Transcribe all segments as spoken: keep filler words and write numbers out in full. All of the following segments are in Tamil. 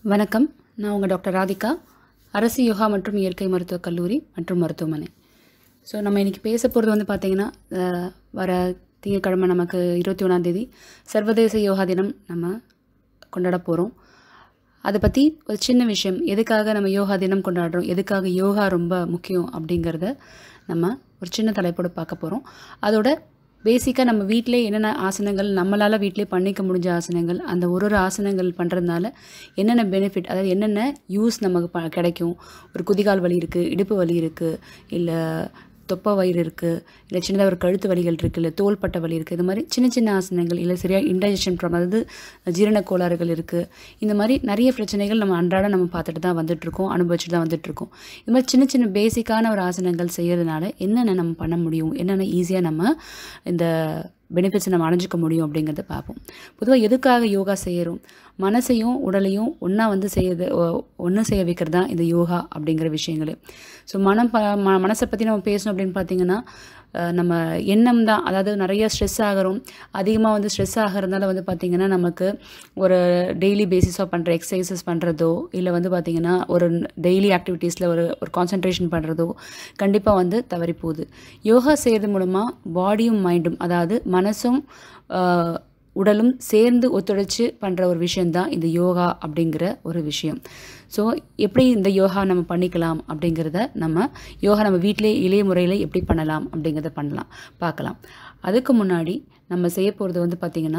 வணக்கம். நான் உங்கள் டாக்டர் ராதிகா, அரசு யோகா மற்றும் இயற்கை மருத்துவக் கல்லூரி மற்றும் மருத்துவமனை. ஸோ நம்ம இன்றைக்கி பேச போகிறது வந்து பார்த்திங்கன்னா, வர திங்கட்கிழமை நமக்கு இருபத்தி ஒன்றாந்தேதி சர்வதேச யோகா தினம் நம்ம கொண்டாட போகிறோம். அதை பற்றி ஒரு சின்ன விஷயம், எதுக்காக நம்ம யோகா தினம் கொண்டாடுறோம், எதுக்காக யோகா ரொம்ப முக்கியம் அப்படிங்கிறத நம்ம ஒரு சின்ன தலைப்போடு பார்க்க போகிறோம். அதோட பேசிக்காக நம்ம வீட்டிலே என்னென்ன ஆசனங்கள் நம்மளால் வீட்டிலே பண்ணிக்க முடிஞ்ச ஆசனங்கள், அந்த ஒரு ஒரு ஆசனங்கள் பண்ணுறதுனால என்னென்ன பெனிஃபிட், அதாவது என்னென்ன யூஸ் நமக்கு ப கிடைக்கும். ஒரு குதிகால் வலி இருக்குது, இடுப்பு வலி இருக்குது, இல்லை தொப்பை வயிறு இருக்குது, இல்லை சின்னதாக ஒரு கழுத்து வலிகள் இருக்குது, இல்லை தோள்பட்டை வலி இருக்குது, இது மாதிரி சின்ன சின்ன ஆசனங்கள், இல்லை சரியாக இன்டைஜஷன் ப்ராப்ளம், அதாவது ஜீரண கோளாறுகள் இருக்குது. இந்த மாதிரி நிறைய பிரச்சனைகள் நம்ம அன்றாடம் நம்ம பார்த்துட்டு தான் வந்துட்டுருக்கோம், அனுபவிச்சுட்டு தான் வந்துட்டுருக்கோம். இது மாதிரி சின்ன சின்ன பேசிக்கான ஒரு ஆசனங்கள் செய்கிறதுனால என்னென்ன நம்ம பண்ண முடியும், என்னென்ன ஈஸியாக நம்ம இந்த பெனிஃபிட்ஸை நம்ம அடைஞ்சிக்க முடியும் அப்படிங்கிறத பார்ப்போம். பொதுவாக எதுக்காக யோகா செய்கிறோம், மனசையும் உடலையும் ஒன்றா வந்து செய்யறது ஒன்று செய்ய வைக்கிறது தான் இந்த யோகா அப்படிங்கிற விஷயங்களே. ஸோ மனம் ப ம மனசை பற்றி நம்ம பேசணும் அப்படின்னு பார்த்திங்கன்னா, நம்ம எண்ணம் தான். அதாவது நிறைய ஸ்ட்ரெஸ் ஆகிறோம், அதிகமாக வந்து ஸ்ட்ரெஸ் ஆகிறதுனால வந்து பார்த்திங்கன்னா நமக்கு ஒரு டெய்லி பேசிஸாக பண்ணுற எக்ஸசைசஸ் பண்ணுறதோ, இல்லை வந்து பார்த்திங்கன்னா ஒரு டெய்லி ஆக்டிவிட்டீஸில் ஒரு ஒரு கான்சன்ட்ரேஷன் பண்ணுறதோ கண்டிப்பாக வந்து தவறி போகுது. யோகா செய்கிறது மூலமாக பாடியும் மைண்டும், அதாவது மனசும் உடலும் சேர்ந்து ஒத்துழைச்சி பண்ணுற ஒரு விஷயந்தான் இந்த யோகா அப்படிங்கிற ஒரு விஷயம். ஸோ எப்படி இந்த யோகா நம்ம பண்ணிக்கலாம் அப்படிங்கிறத, நம்ம யோகா நம்ம வீட்டிலே எளிய முறையில் எப்படி பண்ணலாம் அப்படிங்கிறத பண்ணலாம் பார்க்கலாம். அதுக்கு முன்னாடி நம்ம செய்ய போகிறது வந்து பார்த்திங்கன்னா,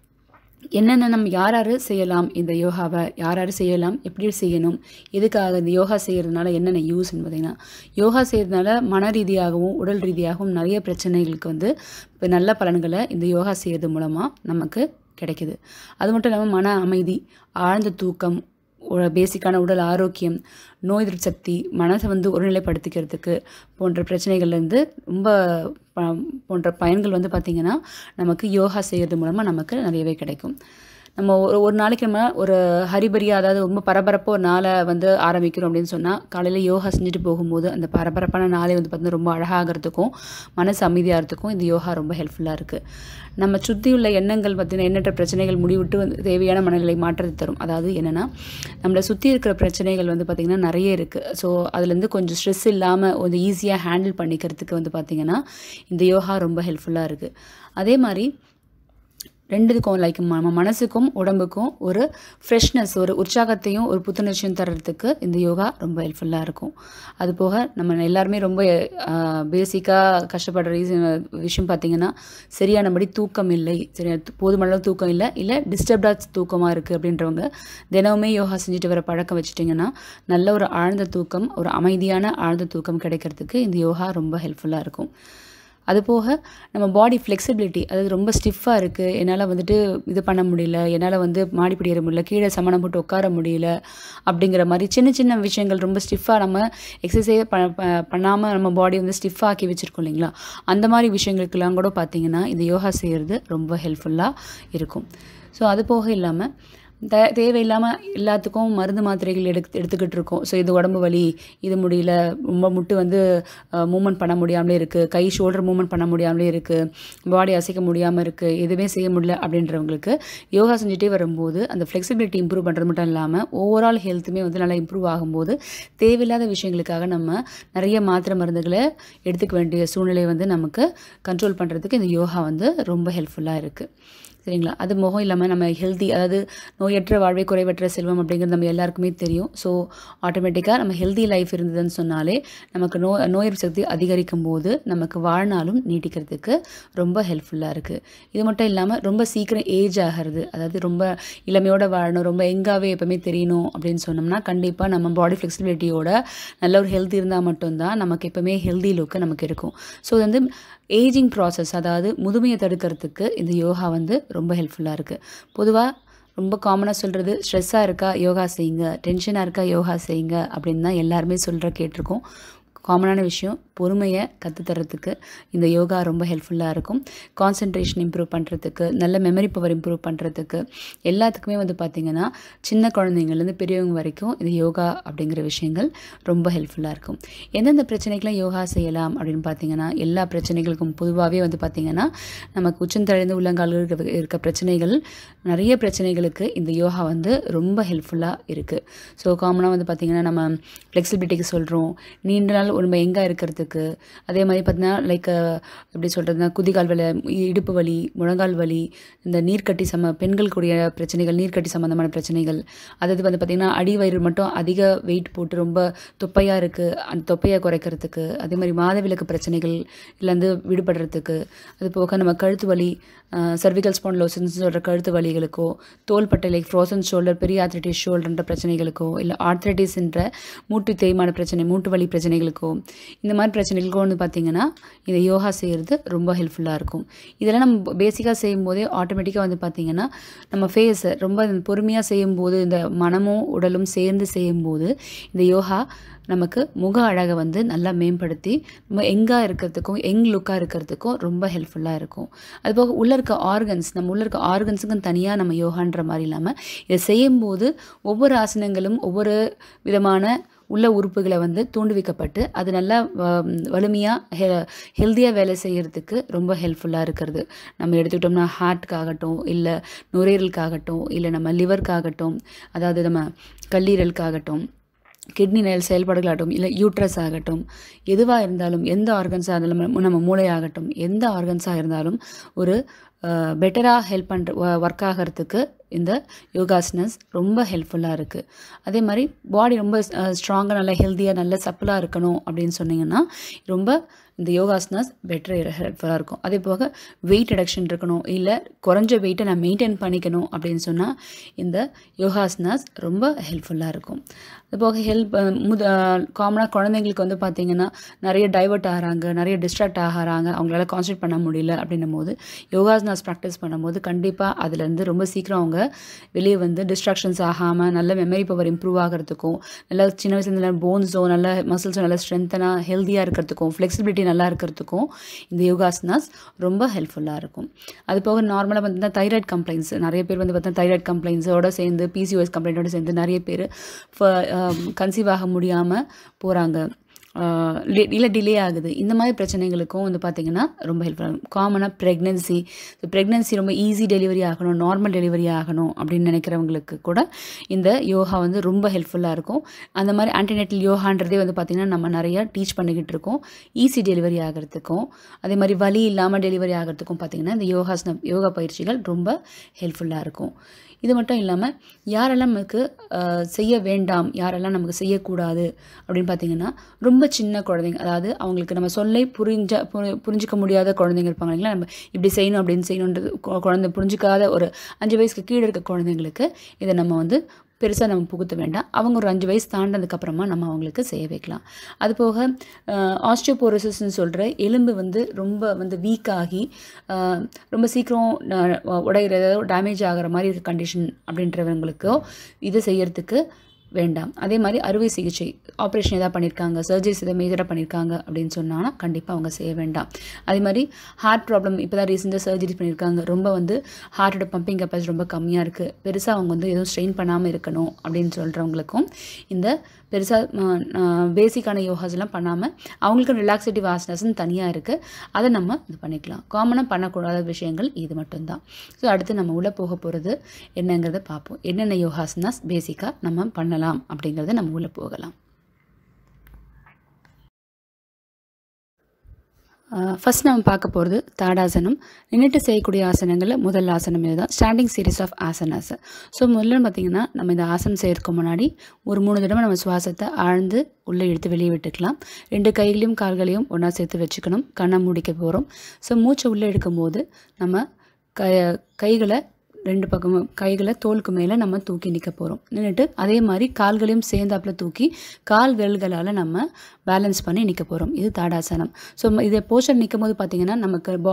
என்னென்ன நம்ம யார் யார் செய்யலாம், இந்த யோகாவை யார் யார் செய்யலாம், எப்படி செய்யணும், எதுக்காக இந்த யோகா செய்கிறதுனால என்னென்ன யூஸ்ன்னு பார்த்திங்கன்னா, யோகா செய்கிறதுனால மன ரீதியாகவும் உடல் ரீதியாகவும் நிறைய பிரச்சனைகளுக்கு வந்து இப்போ நல்ல பலன்களை இந்த யோகா செய்கிறது மூலமாக நமக்கு கிடைக்கிது. அது மட்டும் இல்லாமல் மன அமைதி, ஆழ்ந்த தூக்கம், பேசிக்கான உடல் ஆரோக்கியம், நோய் எதிர்ப்பு சக்தி, மனசை வந்து ஒருநிலைப்படுத்திக்கிறதுக்கு போன்ற பிரச்சனைகள்லேருந்து ரொம்ப ப போன்ற பயன்கள் வந்து பார்த்திங்கன்னா நமக்கு யோகா செய்கிறது மூலமாக நமக்கு நிறையவே கிடைக்கும். நம்ம ஒரு ஒரு நாளைக்கு நம்ம ஒரு ஹரிபரியாக, அதாவது ரொம்ப பரபரப்பாக ஒரு நாளை வந்து ஆரம்பிக்கிறோம் அப்படின்னு சொன்னால், காலையில் யோகா செஞ்சுட்டு போகும்போது அந்த பரபரப்பான நாளை வந்து பார்த்திங்கன்னா ரொம்ப அழகாகிறதுக்கும் மனசு அமைதியாகிறதுக்கும் இந்த யோகா ரொம்ப ஹெல்ப்ஃபுல்லாக இருக்குது. நம்ம சுற்றி உள்ள எண்ணங்கள் பார்த்திங்கன்னா எண்ணற்ற பிரச்சனைகள் முடிவிட்டு வந்து தேவையான மனநிலை மாற்றத்தை தரும். அதாவது என்னென்னா, நம்மளை சுற்றி இருக்கிற பிரச்சனைகள் வந்து பார்த்திங்கன்னா நிறைய இருக்குது. ஸோ அதுலேருந்து கொஞ்சம் ஸ்ட்ரெஸ் இல்லாமல் கொஞ்சம் ஈஸியாக ஹேண்டில் பண்ணிக்கிறதுக்கு வந்து பார்த்திங்கன்னா இந்த யோகா ரொம்ப ஹெல்ப்ஃபுல்லாக இருக்குது. அதே மாதிரி ரெண்டுக்கும் லைக் நம்ம மனசுக்கும் உடம்புக்கும் ஒரு ஃப்ரெஷ்னஸ், ஒரு உற்சாகத்தையும் ஒரு புத்துணர்ச்சியும் தர்றதுக்கு இந்த யோகா ரொம்ப ஹெல்ப்ஃபுல்லாக இருக்கும். அது போக நம்ம எல்லாருமே ரொம்ப பேசிக்காக கஷ்டப்படுற ரீசன் விஷயம் பார்த்திங்கன்னா, சரியானபடி தூக்கம் இல்லை, சரியா போதுமான தூக்கம் இல்லை, இல்லை டிஸ்டர்ப்டாக தூக்கமாக இருக்குது அப்படின்றவங்க தினமுமே யோகா செஞ்சுட்டு வர பழக்கம் வச்சுட்டிங்கன்னா நல்ல ஒரு ஆழ்ந்த தூக்கம், ஒரு அமைதியான ஆழ்ந்த தூக்கம் கிடைக்கிறதுக்கு இந்த யோகா ரொம்ப ஹெல்ப்ஃபுல்லாக இருக்கும். அதுபோக நம்ம பாடி ஃப்ளெக்சிபிலிட்டி, அதாவது ரொம்ப ஸ்டிஃபாக இருக்குது, என்னால் வந்துட்டு இது பண்ண முடியல, என்னால் வந்து மாடிப்படி ஏற முடியல, கீழே சமணம் போட்டு உட்கார முடியல அப்படிங்கிற மாதிரி சின்ன சின்ன விஷயங்கள், ரொம்ப ஸ்டிஃபாக நம்ம எக்ஸசைஸே ப பண்ணாமல் நம்ம பாடி வந்து ஸ்டிஃபாக ஆக்கி வச்சுருக்கோம் இல்லைங்களா, அந்த மாதிரி விஷயங்களுக்கெல்லாம் கூட பார்த்திங்கன்னா இந்த யோகா செய்கிறது ரொம்ப ஹெல்ப்ஃபுல்லாக இருக்கும். ஸோ அது போக இல்லாமல் த தேவையில்லாமல் எல்லாத்துக்கும் மருந்து மாத்திரைகள் எடுத்து எடுத்துக்கிட்டு இருக்கோம். ஸோ இது உடம்பு வலி, இது முடியல, ரொம்ப முட்டு வந்து மூமெண்ட் பண்ண முடியாமலே இருக்குது, கை ஷோல்டர் மூமெண்ட் பண்ண முடியாமலே இருக்குது, பாடி அசைக்க முடியாமல் இருக்குது, எதுவுமே செய்ய முடியல அப்படின்றவங்களுக்கு யோகா செஞ்சுட்டே வரும்போது அந்த ஃப்ளெக்சிபிலிட்டி இம்ப்ரூவ் பண்ணுறது மட்டும் இல்லாமல் ஓவரால் ஹெல்த்துமே வந்து நல்லா இம்ப்ரூவ் ஆகும்போது தேவையில்லாத விஷயங்களுக்காக நம்ம நிறைய மாத்திரை மருந்துகளை எடுத்துக்க வேண்டிய சூழ்நிலை வந்து நமக்கு கண்ட்ரோல் பண்ணுறதுக்கு இந்த யோகா வந்து ரொம்ப ஹெல்ப்ஃபுல்லாக இருக்குது. சரிங்களா. அது முகம் இல்லாமல் நம்ம ஹெல்தி, அதாவது நோயற்ற வாழ்வை குறைவற்ற செல்வம் அப்படிங்கிறது நம்ம எல்லாருக்குமே தெரியும். ஸோ ஆட்டோமேட்டிக்காக நம்ம ஹெல்தி லைஃப் இருந்ததுன்னு சொன்னாலே நமக்கு நோ நோய் எதிர்ப்பு சக்தி அதிகரிக்கும் போது நமக்கு வாழ்நாளும் நீட்டிக்கிறதுக்கு ரொம்ப ஹெல்ப்ஃபுல்லாக இருக்குது. இது மட்டும் இல்லாமல் ரொம்ப சீக்கிரம் ஏஜ் ஆகிறது, அதாவது ரொம்ப இளமையோடு வாழணும், ரொம்ப எங்காகவே எப்போவுமே தெரியணும் அப்படின்னு சொன்னோம்னா கண்டிப்பாக நம்ம பாடி ஃப்ளெக்சிபிலிட்டியோட நல்ல ஒரு ஹெல்த் இருந்தால் மட்டும்தான் நமக்கு எப்போவுமே ஹெல்தி லுக்கு நமக்கு இருக்கும். ஸோ இது வந்து ஏஜிங் ப்ராசஸ், அதாவது முதுமையை தடுக்கிறதுக்கு இந்த யோகா வந்து ரொம்ப ஹெல்ப்ஃபுல்லாக இருக்குது. பொதுவாக ரொம்ப காமனாக சொல்கிறது, ஸ்ட்ரெஸ்ஸாக இருக்கா யோகா செய்யுங்க, டென்ஷனாக இருக்கா யோகா செய்யுங்க அப்படின்னு தான் எல்லாருமே சொல்கிற கேட்டிருக்கோம். காமனான விஷயம். பொறுமையை கற்றுத்தரத்துக்கு இந்த யோகா ரொம்ப ஹெல்ப்ஃபுல்லாக இருக்கும். கான்சன்ட்ரேஷன் இம்ப்ரூவ் பண்ணுறதுக்கு, நல்ல மெமரி பவர் இம்ப்ரூவ் பண்ணுறதுக்கு, எல்லாத்துக்குமே வந்து பார்த்திங்கன்னா சின்ன குழந்தைங்கள்லேருந்து பெரியவங்க வரைக்கும் இந்த யோகா அப்படிங்கிற விஷயங்கள் ரொம்ப ஹெல்ப்ஃபுல்லாக இருக்கும். எந்தெந்த பிரச்சனைக்கெலாம் யோகா செய்யலாம் அப்படின்னு பார்த்திங்கன்னா, எல்லா பிரச்சனைகளுக்கும் பொதுவாகவே வந்து பார்த்திங்கன்னா நமக்கு உச்சந்தலைந்து உள்ளங்கால்கள் இருக்க பிரச்சனைகள், நிறைய பிரச்சனைகளுக்கு இந்த யோகா வந்து ரொம்ப ஹெல்ப்ஃபுல்லாக இருக்குது. ஸோ காமனாக வந்து பார்த்திங்கன்னா நம்ம ஃப்ளெக்சிபிலிட்டிக்கு சொல்கிறோம், நீண்ட நாள் உடம்பு எங்கே இருக்கிறதுக்கு, அதே மாதிரி பார்த்திங்கன்னா லைக் எப்படி சொல்கிறதுனா குதிகால் வலி, இடுப்பு வலி, முழங்கால் வலி, இந்த நீர்க்கட்டி சம பெண்களுக்குரிய பிரச்சனைகள், நீர்க்கட்டி சம்மந்தமான பிரச்சனைகள், அதாவது வந்து பார்த்திங்கன்னா அடி வயிறு மட்டும் அதிக வெயிட் போட்டு ரொம்ப தொப்பையாக இருக்குது, அந்த தொப்பையை குறைக்கிறதுக்கு, அதே மாதிரி மாதவிலக்கு பிரச்சனைகள் இல்லைந்து விடுபடுறதுக்கு, அது போக நம்ம கழுத்து வலி, சர்விக்கல் ஸ்பான்லோசிஸ் சொல்கிற கழுத்து வலிகளுக்கோ, தோள்பட்டை லைக் ஃப்ரோசன் ஷோல்டர், பெரிய ஆர்த்ரைட்டிஸ் ஷோல்டர்ன்ற பிரச்சனைகளுக்கோ, இல்லை ஆர்த்ரைட்டிஸ்ன்ற மூட்டு தேய்மான பிரச்சனை, மூட்டு வலி பிரச்சனைகளுக்கோ, இந்த மாதிரி பிரச்சனைகளுக்கோ வந்து பார்த்திங்கன்னா இந்த யோகா செய்கிறது ரொம்ப ஹெல்ப்ஃபுல்லாக இருக்கும். இதெல்லாம் நம்ம பேசிக்காக செய்யும்போதே ஆட்டோமேட்டிக்காக வந்து பார்த்திங்கன்னா நம்ம ஃபேஸை ரொம்ப பொறுமையாக செய்யும்போது, இந்த மனமும் உடலும் சேர்ந்து செய்யும்போது இந்த யோகா நமக்கு முக அழகை வந்து நல்லா மேம்படுத்தி நம்ம எங்காக இருக்கிறதுக்கும் யங் லுக்காக இருக்கிறதுக்கும் ரொம்ப ஹெல்ப்ஃபுல்லாக இருக்கும். அதுபோக உள்ளே இருக்க ஆர்கன்ஸ், நம்ம உள்ளே இருக்க ஆர்கன்ஸுக்கும் தனியாக நம்ம யோகான்ற மாதிரி இல்லாமல் இதை செய்யும்போது ஒவ்வொரு ஆசனங்களும் ஒவ்வொரு விதமான உள்ள உறுப்புகளை வந்து தூண்டுவிக்கப்பட்டு அது நல்லா வலிமையாக ஹெ ஹெல்த்தியாக வேலை செய்கிறதுக்கு ரொம்ப ஹெல்ப்ஃபுல்லாக இருக்கிறது. நம்ம எடுத்துக்கிட்டோம்னா ஹார்ட்டுக்காகட்டும், இல்லை நுரையீரலுக்காகட்டும், இல்லை நம்ம லிவருக்காகட்டும், அதாவது நம்ம கல்லீரலுக்காகட்டும், கிட்னி நெல் செயல்பாடுகளாகட்டும், இல்லை யூட்ரஸ் ஆகட்டும், எதுவாக இருந்தாலும், எந்த ஆர்கன்ஸாக இருந்தாலும், நம்ம மூளையாகட்டும், எந்த ஆர்கன்ஸாக இருந்தாலும் ஒரு பெட்டராக ஹெல்ப் பண்ணுற ஒர்க் ஆகிறதுக்கு இந்த யோகாசனஸ் ரொம்ப ஹெல்ப்ஃபுல்லாக இருக்குது. அதே மாதிரி பாடி ரொம்ப ஸ்ட்ராங்காக நல்லா ஹெல்த்தியாக நல்ல சப்பிளாக இருக்கணும் அப்படின்னு சொன்னிங்கன்னா ரொம்ப இந்த யோகாசனாஸ் பெட்டர் ஹெல்ப்ஃபுல்லாக இருக்கும். அதே போக வெயிட் ரிடக்ஷன் இருக்கணும், இல்லை குறைஞ்ச வெயிட்டை நான் மெயின்டைன் பண்ணிக்கணும் அப்படின்னு சொன்னால் இந்த யோகாசனாஸ் ரொம்ப ஹெல்ப்ஃபுல்லாக இருக்கும். அதுபோக ஹெல்ப் முத காமனாக குழந்தைங்களுக்கு வந்து பார்த்திங்கன்னா நிறைய டைவர்ட் ஆகிறாங்க, நிறைய டிஸ்ட்ராக்ட் ஆகிறாங்க, அவங்களால கான்சன்ட்ரேட் பண்ண முடியல அப்படின்னும் போது யோகாசனாஸ் ப்ராக்டிஸ் பண்ணும்போது கண்டிப்பாக அதுலேருந்து ரொம்ப சீக்கிரம் அவங்க வெளியே வந்து டிஸ்ட்ராக்ஷன்ஸ் ஆகாமல் நல்ல மெமரி பவர் இம்ப்ரூவ் ஆகிறதுக்கும், நல்லா சின்ன வயசுலேருந்து நல்ல போன்ஸோ நல்ல மசில்ஸோ நல்லா ஸ்ட்ரென்த்தனாக ஹெல்த்தியாக இருக்கிறதுக்கும், ஃப்ளெக்சிபிலிட்டி நல்லா இருக்கிறதுக்கும் இந்த யோகாசனாஸ் ரொம்ப ஹெல்ப்ஃபுல்லாக இருக்கும். அது போக நார்மலாக பார்த்தீங்கன்னா தைராய்டு கம்ப்ளைண்ட்ஸ் நிறைய பேர் வந்து பார்த்தீங்கன்னா தைராய்டு கம்ப்ளைண்ட்ஸோடு சேர்ந்து பிசிஓஎஸ் கம்ப்ளைண்ட்டோடு சேர்ந்து நிறைய பேர் கன்சீவ் ஆக முடியாமல் போகிறாங்க, இல்லை டிலே ஆகுது. இந்த மாதிரி பிரச்சனைகளுக்கும் வந்து பார்த்திங்கன்னா ரொம்ப ஹெல்ப்ஃபுல்லாக இருக்கும். காமனாக ப்ரெக்னென்சி ப்ரெக்னென்சி ரொம்ப ஈஸி டெலிவரி ஆகணும், நார்மல் டெலிவரி ஆகணும் அப்படின்னு நினைக்கிறவங்களுக்கு கூட இந்த யோகா வந்து ரொம்ப ஹெல்ப்ஃபுல்லாக இருக்கும். அந்த மாதிரி ஆன்டினேட்டல் யோகான்றதே வந்து பார்த்திங்கன்னா நம்ம நிறையா டீச் பண்ணிக்கிட்டு இருக்கோம். ஈஸி டெலிவரி ஆகிறதுக்கும் அதே மாதிரி வலி இல்லாமல் டெலிவரி ஆகிறதுக்கும் பார்த்திங்கன்னா இந்த யோகாசனம் யோகா பயிற்சிகள் ரொம்ப ஹெல்ப்ஃபுல்லாக இருக்கும். இது மட்டும் இல்லாமல் யாரெல்லாம் நமக்கு செய்ய வேண்டாம், யாரெல்லாம் நமக்கு செய்யக்கூடாது அப்படின்னு பார்த்திங்கன்னா ரொம்ப சின்ன குழந்தைங்க, அதாவது அவங்களுக்கு நம்ம சொல்லை புரிஞ்ச புரிஞ்சிக்க முடியாத குழந்தைங்க இருப்பாங்க இல்லைங்களா, நம்ம இப்படி செய்யணும் அப்படின்னு செய்யணுன்றது குழந்தை புரிஞ்சிக்காத ஒரு அஞ்சு வயசுக்கு கீழே இருக்க குழந்தைங்களுக்கு இதை நம்ம வந்து பெருசாக நம்ம புகுத்த வேண்டாம். அவங்க ஒரு அஞ்சு வயசு தாண்டதுக்கப்புறமா நம்ம அவங்களுக்கு செய்ய வைக்கலாம். அது போக ஆஸ்டியோபோரோசிஸ்ன்னு சொல்கிற எலும்பு வந்து ரொம்ப வந்து வீக்காகி ரொம்ப சீக்கிரம் உடையிறதோ டேமேஜ் ஆகிற மாதிரி இருக்க கண்டிஷன் அப்படின்றவங்களுக்கோ இதை செய்யறதுக்கு வேண்டாம். அதே மாதிரி அறுவை சிகிச்சை ஆப்ரேஷன் எதாவது பண்ணியிருக்காங்க, சர்ஜரிஸ் எதாவது மேஜராக பண்ணியிருக்காங்க அப்படின்னு சொன்னால் கண்டிப்பாக அவங்க செய்ய வேண்டாம். அதே மாதிரி ஹார்ட் ப்ராப்ளம் இப்போ தான் ரீசெண்டாக சர்ஜரிஸ் பண்ணியிருக்காங்க, ரொம்ப வந்து ஹார்ட்டோட பம்பிங் கெப்பாசிட்டி ரொம்ப கம்மியாக இருக்குது, பெருசாக அவங்க வந்து எதுவும் ஸ்ட்ரெயின் பண்ணாமல் இருக்கணும் அப்படின்னு சொல்கிறவங்களுக்கும் இந்த பெருசாக பேசிக்கான யோகாஸ்லாம் பண்ணாமல் அவங்களுக்கு ரிலாக்ஸேட்டிவ் ஆசனாஸ்ன்னு தனியாக இருக்குது, அதை நம்ம இது பண்ணிக்கலாம். காமனாக பண்ணக்கூடாத விஷயங்கள் இது மட்டும்தான். ஸோ அடுத்து நம்ம உள்ளே போக போகிறது என்னங்கிறத பார்ப்போம். என்னென்ன யோகாசனாஸ் பேசிக்காக நம்ம பண்ணலாம் அப்படிங்கிறத நம்ம உள்ளே போகலாம். ஃபஸ்ட் நம்ம பார்க்க போகிறது தாடாசனம். நின்றுட்டு செய்யக்கூடிய ஆசனங்களில் முதல் ஆசனம் இதுதான், standing series of asanas. So முதல்ல பார்த்திங்கன்னா நம்ம இந்த ஆசனம் செய்யறதுக்கு முன்னாடி ஒரு மூணு தடவை நம்ம சுவாசத்தை ஆழ்ந்து உள்ளே எடுத்து வெளியே விட்டுக்கலாம். ரெண்டு கைகளையும் கால்களையும் ஒன்றா சேர்த்து வச்சுக்கணும். கண்ணை மூடிக்க போகிறோம். ஸோ மூச்சை உள்ளே எடுக்கும்போது நம்ம கை கைகளை ரெண்டு பக்கமும் கைகளை தோலுக்கு மேலே நம்ம தூக்கி நிற்க போகிறோம். நின்றுட்டு அதே மாதிரி கால்களையும் சேர்ந்தாப்பில் தூக்கி கால் விரல்களால் நம்ம பேலன்ஸ் பண்ணி நிற்க போகிறோம். இது தாடாசனம். ஸோ இதை போஸ்டர் நிற்கும் போது பார்த்திங்கன்னா நமக்கு பாடி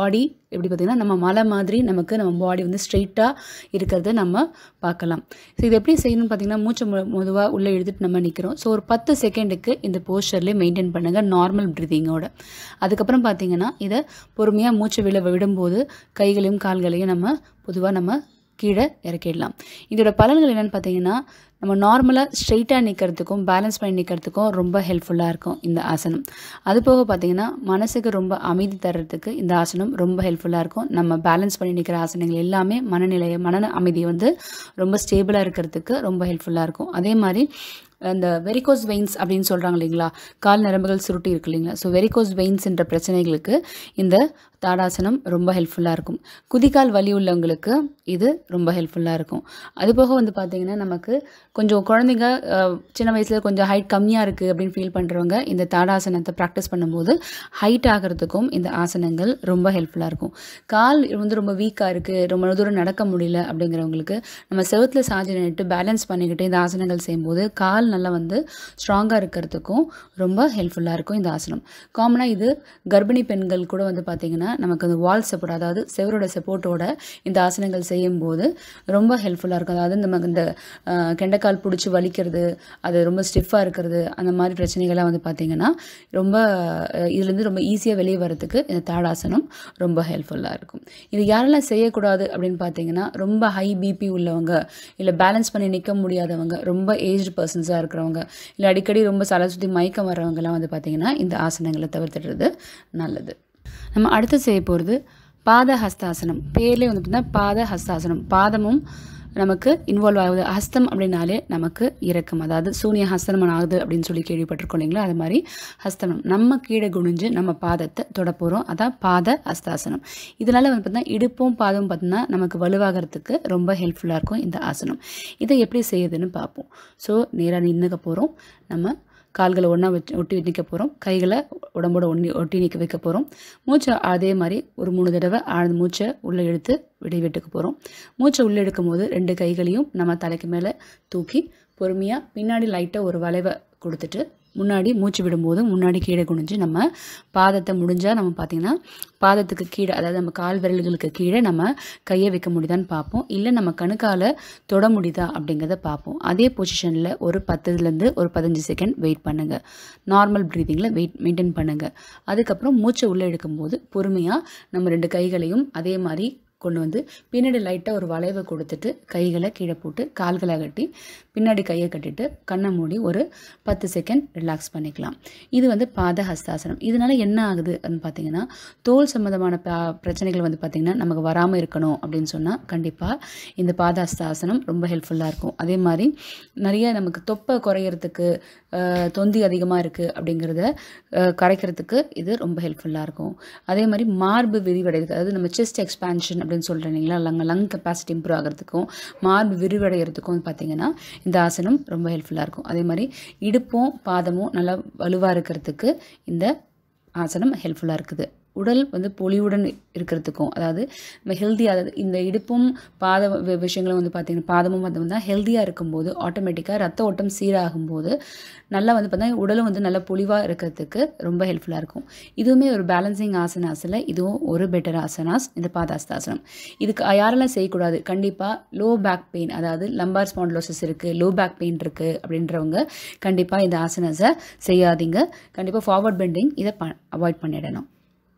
எப்படி பார்த்திங்கன்னா நம்ம மலை மாதிரி நமக்கு நம்ம பாடி வந்து ஸ்ட்ரெயிட்டாக இருக்கிறத நம்ம பார்க்கலாம். ஸோ இது எப்படி செய்யணும்னு பார்த்திங்கன்னா மூச்சை மெதுவாக உள்ளே எடுத்துகிட்டு நம்ம நிற்கிறோம். ஸோ ஒரு பத்து செகண்டுக்கு இந்த போஸ்டர்லேயே மெயின்டைன் பண்ணுங்கள் நார்மல் ப்ரீதிங்கோட. அதுக்கப்புறம் பார்த்திங்கன்னா இதை பொறுமையாக மூச்சை விழ விடும்போது கைகளையும் கால்களையும் நம்ம பொதுவாக நம்ம கீழே இறக்கிடலாம். இதோட பலன்கள் என்னென்னு பார்த்தீங்கன்னா நம்ம நார்மலாக ஸ்ட்ரெயிட்டாக நிற்கிறதுக்கும் பேலன்ஸ் பண்ணி நிற்கிறதுக்கும் ரொம்ப ஹெல்ப்ஃபுல்லாக இருக்கும் இந்த ஆசனம். அது போக பார்த்திங்கன்னா மனசுக்கு ரொம்ப அமைதி தர்றதுக்கு இந்த ஆசனம் ரொம்ப ஹெல்ப்ஃபுல்லாக இருக்கும். நம்ம பேலன்ஸ் பண்ணி நிற்கிற ஆசனங்கள் எல்லாமே மனநிலையை மன அமைதியை வந்து ரொம்ப ஸ்டேபிளாக இருக்கிறதுக்கு ரொம்ப ஹெல்ப்ஃபுல்லாக இருக்கும். அதே மாதிரி அந்த வெரிகோஸ் வெயின்ஸ் அப்படின்னு சொல்கிறாங்க இல்லைங்களா, கால் நரம்புகள் சுருட்டி இருக்கு இல்லைங்களா, ஸோ வெரிகோஸ் வெயின்ஸ்ன்ற பிரச்சனைகளுக்கு இந்த தாடாசனம் ரொம்ப ஹெல்ப்ஃபுல்லாக இருக்கும். குதிக்கால் வலி உள்ளவங்களுக்கு இது ரொம்ப ஹெல்ப்ஃபுல்லாக இருக்கும். அதுபோக வந்து பார்த்திங்கன்னா நமக்கு கொஞ்சம் குழந்தைங்க சின்ன வயசில் கொஞ்சம் ஹைட் கம்மியாக இருக்குது அப்படின்னு ஃபீல் பண்ணுறவங்க இந்த தாடாசனத்தை ப்ராக்டிஸ் பண்ணும்போது ஹைட் ஆகிறதுக்கும் இந்த ஆசனங்கள் ரொம்ப ஹெல்ப்ஃபுல்லாக இருக்கும். கால் வந்து ரொம்ப வீக்காக இருக்குது, ரொம்ப தூரம் நடக்க முடியல அப்படிங்கிறவங்களுக்கு நம்ம செவுத்தில் சாஞ்சு நின்றுட்டு பேலன்ஸ் பண்ணிக்கிட்டு இந்த ஆசனங்கள் செய்யும்போது கால் நல்லா வந்து ஸ்ட்ராங்காக இருக்கிறதுக்கும் ரொம்ப ஹெல்ப்ஃபுல்லாக இருக்கும் இந்த ஆசனம். காமனாக இது கர்ப்பிணி பெண்கள் கூட வந்து பார்த்திங்கன்னா நமக்கு அந்த வால் சப்போர்ட், அதாவது செவரோட சப்போர்ட்டோட இந்த ஆசனங்கள் செய்யும்போது ரொம்ப ஹெல்ப்ஃபுல்லாக இருக்கும். அதாவது நமக்கு இந்த கெண்டைக்கால் பிடிச்சி வலிக்கிறது, அது ரொம்ப ஸ்டிஃபாக இருக்கிறது, அந்த மாதிரி பிரச்சனைகள்லாம் வந்து பார்த்திங்கன்னா ரொம்ப இதுலேருந்து ரொம்ப ஈஸியாக வெளியே வரதுக்கு இந்த தாடாசனம் ரொம்ப ஹெல்ப்ஃபுல்லாக இருக்கும். இது யாரெல்லாம் செய்யக்கூடாது அப்படின்னு பார்த்தீங்கன்னா ரொம்ப ஹை பிபி உள்ளவங்க, இல்லை பேலன்ஸ் பண்ணி நிற்க முடியாதவங்க, ரொம்ப ஏஜ்டு பர்சன்ஸாக இருக்கிறவங்க, இல்லை அடிக்கடி ரொம்ப சலை சுற்றி மயக்கம் வர்றவங்கலாம் வந்து பார்த்திங்கன்னா இந்த ஆசனங்களை தவிர்த்துடுறது நல்லது. நம்ம அடுத்து செய்ய போகிறது பாத ஹஸ்தாசனம். பேர்லேயே வந்து பார்த்திங்கன்னா பாத ஹஸ்தாசனம், பாதமும் நமக்கு இன்வால்வ் ஆகுது. ஹஸ்தம் அப்படின்னாலே நமக்கு இறக்கம், அதாவது சூனிய ஹஸ்தமனம் ஆகுது அப்படின்னு சொல்லி கேள்விப்பட்டிருக்கோம் இல்லைங்களா, அது மாதிரி ஹஸ்தமனம் நம்ம கீழே குனிஞ்சு நம்ம பாதத்தை தொட போகிறோம், அதான் பாத ஹஸ்தாசனம். இதனால் வந்து பார்த்தீங்கன்னா இடுப்பும் பாதமும் பார்த்தீங்கன்னா நமக்கு வலுவாகிறதுக்கு ரொம்ப ஹெல்ப்ஃபுல்லாக இருக்கும் இந்த ஆசனம். இதை எப்படி செய்யுதுன்னு பார்ப்போம். ஸோ நேராக நின்றுக்க போகிறோம், நம்ம கால்களை ஒன்றா வச்சு ஒட்டி நிற்க போகிறோம், கைகளை உடம்போட ஒன்றி ஒட்டி நிற்க வைக்க போகிறோம். மூச்சை அதே மாதிரி ஒரு மூணு தடவை ஆழ்ந்த மூச்சை உள்ளே இழுத்து விடைவிட்டுக்க போகிறோம். மூச்சை உள்ளே எடுக்கும் போது ரெண்டு கைகளையும் நம்ம தலைக்கு மேலே தூக்கி பொறுமையாக பின்னாடி லைட்டாக ஒரு வளைவை கொடுத்துட்டு முன்னாடி மூச்சு விடும்போது முன்னாடி கீழே குனிஞ்சு நம்ம பாதத்தை முடிஞ்சால் நம்ம பார்த்திங்கன்னா பாதத்துக்கு கீழே, அதாவது நம்ம கால் விரல்களுக்கு கீழே நம்ம கையை வைக்க முடியுதான்னு பார்ப்போம், இல்லை நம்ம கணுக்கால் தொட முடியுதா அப்படிங்கிறத பார்ப்போம். அதே பொசிஷனில் ஒரு பத்துலேருந்து ஒரு பதினஞ்சு செகண்ட் வெயிட் பண்ணுங்கள். நார்மல் ப்ரீதிங்கில் வெயிட் மெயின்டைன் பண்ணுங்கள். அதுக்கப்புறம் மூச்சை உள்ளே எடுக்கும்போது பொறுமையாக நம்ம ரெண்டு கைகளையும் அதே மாதிரி கொண்டு வந்து பின்னாடி லைட்டாக ஒரு வளைவை கொடுத்துட்டு கைகளை கீழே போட்டு கால்களை கட்டி பின்னாடி கையை கட்டிட்டு கண்ணை மூடி ஒரு பத்து செகண்ட் ரிலாக்ஸ் பண்ணிக்கலாம். இது வந்து பாத ஹஸ்தாசனம். இதனால் என்ன ஆகுது அப்படின்னு பார்த்தீங்கன்னா தோல் சம்மந்தமான பிரச்சனைகள் வந்து பார்த்திங்கன்னா நமக்கு வராமல் இருக்கணும் அப்படின்னு சொன்னால் கண்டிப்பாக இந்த பாத ஹஸ்தாசனம் ரொம்ப ஹெல்ப்ஃபுல்லாக இருக்கும். அதே மாதிரி நிறைய நமக்கு தொப்பை குறையிறதுக்கு, தொந்தி அதிகமாக இருக்குது அப்படிங்கிறத கரைக்கிறதுக்கு இது ரொம்ப ஹெல்ப்ஃபுல்லாக இருக்கும். அதே மாதிரி மார்பு விரிவடைகிறது, அதாவது நம்ம செஸ்ட் எக்ஸ்பான்ஷன் அப்படின்னு சொல்கிறேன் இல்லைங்களா, லங் லங் கெப்பாசிட்டி இம்ப்ரூவ் ஆகிறதுக்கும் மார்பு விரிவடைகிறதுக்கும் பார்த்திங்கன்னா இந்த ஆசனம் ரொம்ப ஹெல்ப்ஃபுல்லாக இருக்கும். அதே மாதிரி இடுப்பும் பாதமும் நல்லா வலுவாக இருக்கிறதுக்கு இந்த ஆசனம் ஹெல்ப்ஃபுல்லாக இருக்குது. உடல் வந்து பொலிவுடன் இருக்கிறதுக்கும், அதாவது நம்ம ஹெல்த்தியாக, அதாவது இந்த இடுப்பும் பாத விஷயங்களும் வந்து பார்த்திங்கன்னா பாதமும் வந்து தான் ஹெல்த்தியாக இருக்கும்போது ஆட்டோமேட்டிக்காக ரத்த ஓட்டம் சீராகும்போது நல்லா வந்து பார்த்தீங்கன்னா உடலும் வந்து நல்லா பொலிவாக இருக்கிறதுக்கு ரொம்ப ஹெல்ப்ஃபுல்லாக இருக்கும். இதுவுமே ஒரு பேலன்சிங் ஆசனாஸில் இதுவும் ஒரு பெட்டர் ஆசனாஸ் இந்த பாதாஸ்தாசனம். இதுக்கு யாரெல்லாம் செய்யக்கூடாது, கண்டிப்பாக லோ பேக் பெயின், அதாவது லம்பார் ஸ்பாண்டிலோசிஸ் இருக்குது, லோ பேக் பெயின் இருக்குது அப்படின்றவங்க கண்டிப்பாக இந்த ஆசனாஸை செய்யாதீங்க. கண்டிப்பாக ஃபார்வர்ட் பெண்டிங் இதை ப அவாய்ட் பண்ணிடணும்.